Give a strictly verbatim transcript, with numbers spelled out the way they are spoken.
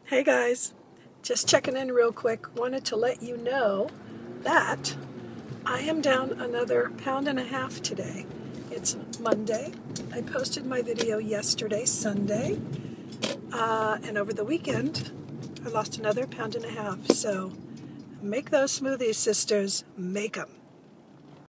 Hey guys, just checking in real quick. Wanted to let you know that I am down another pound and a half today. It's Monday. I posted my video yesterday, Sunday, uh, and over the weekend I lost another pound and a half. So make those smoothies, sisters. Make them.